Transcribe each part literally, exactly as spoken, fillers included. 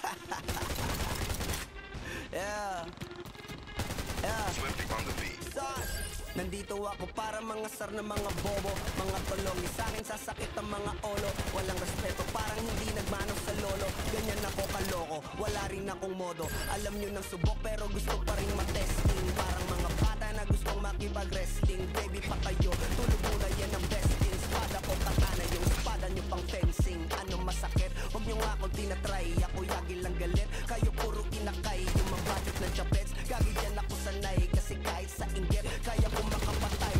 Yeah. Yeah. Nandito ako para mga sar na mga bobo, mga tulong. Sa akin sasakit ang mga olo. Walang respeto, parang hindi nagmano sa lolo. Ganyan ako kaloko, wala rin akong modo. Alam nyo ng subok pero gusto pa rin matesting. Parang mga bata na gustong makipag-wrestling. Baby pa kayo, tulog muna yan ang besting. Espada ko katana, yung espada nyo pang fencing. Ano masakit? Huwag nyo nga akong tinatry. Ako yagi lang galit, kayo puro kinakay. Yung mga budget ng chapets, gagi dyan ako sanay. Kasi kahit sa inggit, kaya ko makapatay.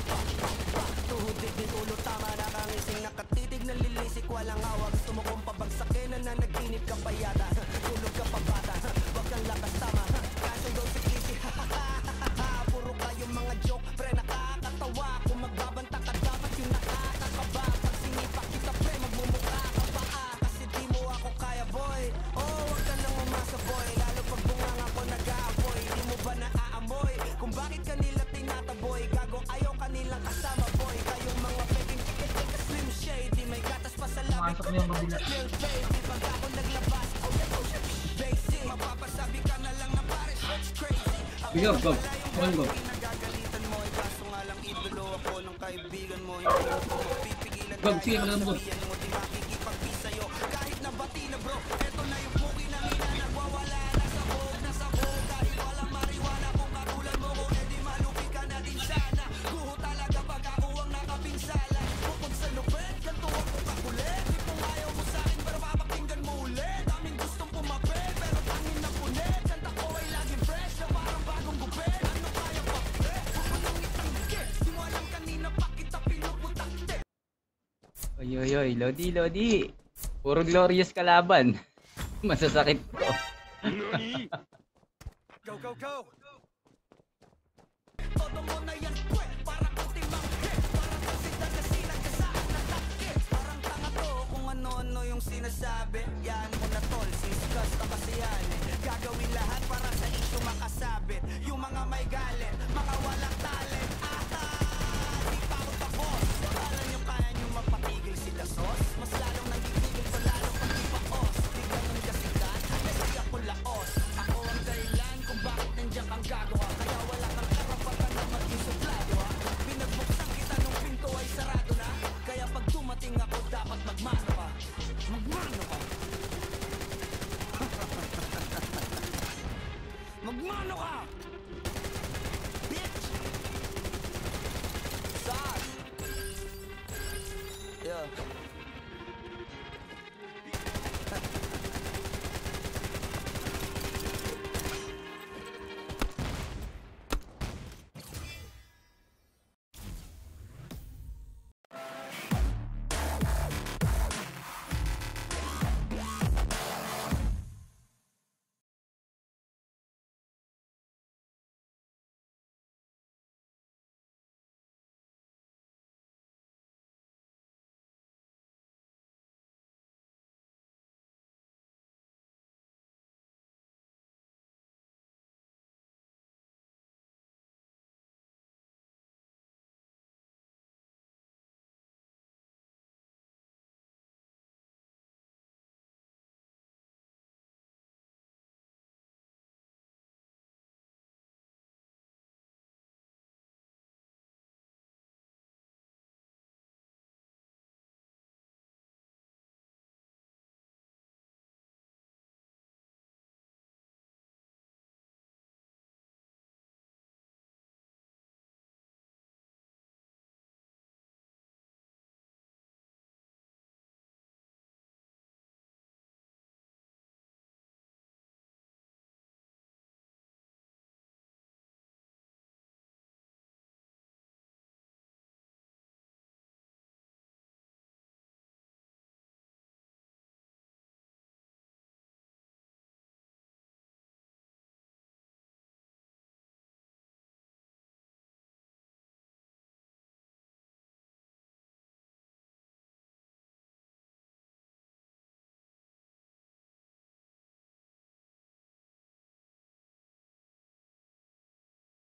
Tuhod din ulo, tama na kangising. Nakatitig na lilisik, walang hawak. Gusto mo kong pabagsakin na nanaginip ka pa yata. Tulog ka pa bata, wag kang lakas tama. Kaso daw si Clee, puro kayo mga joke, pre nakakatawa. Kung magbabanta ka dapat yung nakakakaba. Pag sinipak kita pre, magmumukha ka pa ah. Kasi di mo ako kaya boy. Oh, wag ka nang umasa boy. Lalo pag bungang ako nag-aapoy. Di mo ba naaamoy kung bakit kanila tinataboy? Gago ayaw kanilang kasama boy. Kayong mga peking ticket like a slim shady. May gatas pa sa labi ko na real baby. Pag ako naglabas, oh yeah, oh yeah, basic. Mapapasabi ka na lang na pares, that's crazy. Go, go, go, go. Nagagalitan mo, kaso nga lang idolo ako ng kaibigan mo. Hindi mo mapipigilan Go, sige, go, go. mo di makikipagpis sa'yo. Kahit nabati na bro, eto na yung puki na mina. Nagwawala na sa buhog, na sa buhog. Kahit walang mariwana, kung katulad mo ko, edi malupi ka na din sana. Guho talaga pag ako ang nakapinsala. Bukod sa lupet, ganito ako kakulit. Di kung ayaw mo sa'kin, pero papakinggan mo ulit. Daming gustong pumapel, pero tangin na punit. Kanta ko ay laging fresh, na parang bagong gupit. Ano kaya pa, pre? Huwag mo nang itanggi. Di mo alam kanina pa kita pinuputakte. Oy, oy, oy, Lodi, Lodi. Puro glorious kalaban. Masasakit to. Go, go, go! Todo mo na yan, pwe, parang ultimang hit. Parang kasi nagkasinan ka sa natakit. Parang tanga to kung ano-ano yung sinasabi. Yan mo na tol, si Skusta kasi yan eh. Gagawin lahat para sa issue makasabit. Yung mga may galit, mga walang talent. Aha! Di pa ako tapos. Alam nyo kaya nyo mapatigil sila sos? Mas lalong nagigigil pa lalong pag di paos. Di ganun kasikat, kasi ako laos. Ako ang dahilan kung bakit nandiyan kang gagawa. Kaya wala kang karapatan na maging suplado ha. Pinagbuksan kita nung pinto ay sarado na. Kaya pag dumating ako dapat magmano ka. Magmano!